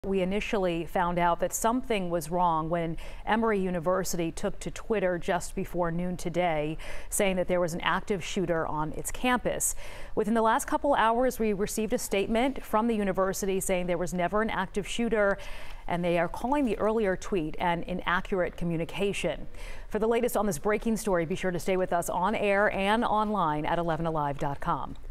We initially found out that something was wrong when Emory University took to Twitter just before noon today, saying that there was an active shooter on its campus. Within the last couple hours, we received a statement from the university saying there was never an active shooter, and they are calling the earlier tweet an inaccurate communication. For the latest on this breaking story, be sure to stay with us on air and online at 11alive.com.